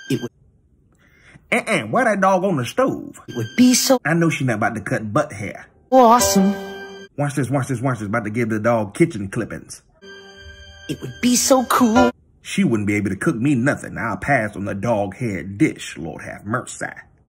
It would... Why that dog on the stove? It would be so... I know she's not about to cut butt hair. Awesome. Watch this. About to give the dog kitchen clippings. It would be so cool. She wouldn't be able to cook me nothing. I'll pass on the dog hair dish, Lord have mercy.